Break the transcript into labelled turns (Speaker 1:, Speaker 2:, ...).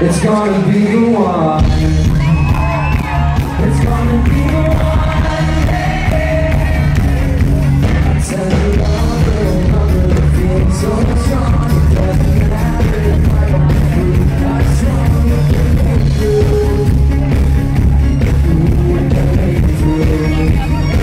Speaker 1: It's gonna be the one. It's gonna be the one. I tell you love, little mother, feeling so strong. It doesn't matter if I don't prove how strong you can make it through. You can make it through.